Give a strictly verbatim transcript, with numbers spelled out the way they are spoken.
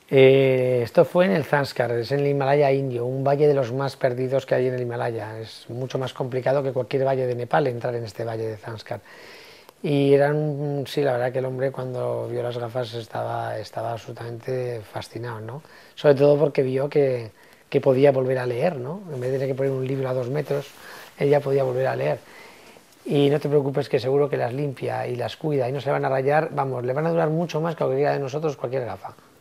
Eh, esto fue en el Zanskar, es en el Himalaya indio, un valle de los más perdidos que hay en el Himalaya. Es mucho más complicado que cualquier valle de Nepal entrar en este valle de Zanskar. Y eran, sí, la verdad que el hombre cuando vio las gafas estaba, estaba absolutamente fascinado, ¿no? Sobre todo porque vio que, que podía volver a leer, ¿no? En vez de tener que poner un libro a dos metros, ella podía volver a leer. Y no te preocupes que seguro que las limpia y las cuida y no se van a rayar, vamos, le van a durar mucho más que cualquiera de nosotros cualquier gafa.